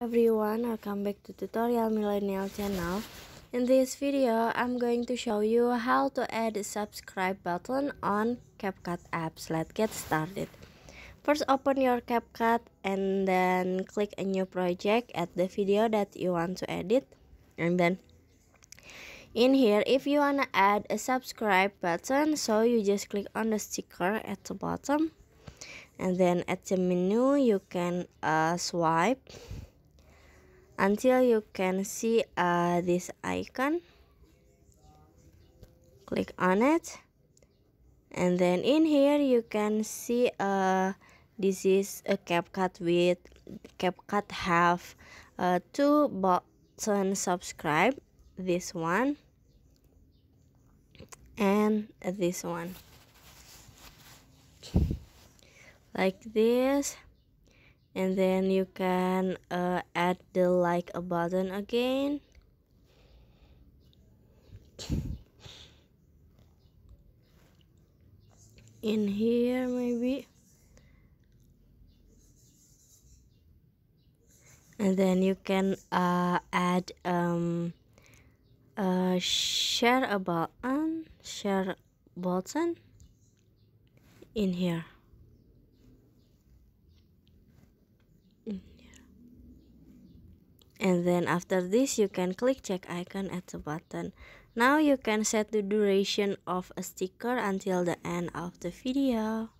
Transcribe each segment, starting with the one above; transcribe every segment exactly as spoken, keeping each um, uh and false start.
Everyone, welcome back to Tutorial Millennial channel. In this video, I'm going to show you how to add a subscribe button on CapCut apps. Let's get started. First, open your CapCut and then click a new project, add the video that you want to edit, and then in here, if you wanna add a subscribe button, so you just click on the sticker at the bottom, and then at the menu you can uh, swipe until you can see uh, this icon. Click on it, and then in here you can see uh, this is a CapCut with CapCut have uh, two button subscribe, this one and this one, like this. And then you can uh, add the like a button again. In here maybe. And then you can uh, add um, uh, share a button, share button in here. And then after this you can click check icon at the button. Now you can set the duration of a sticker until the end of the video.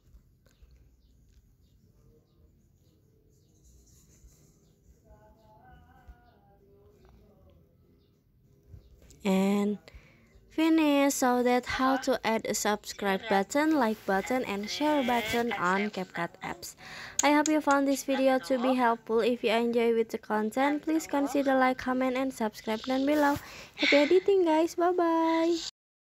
And finish. So that's how to add a subscribe button, like button, and share button on CapCut apps. I hope you found this video to be helpful. If you enjoy with the content, please consider like, comment, and subscribe down below. Happy editing guys, bye bye.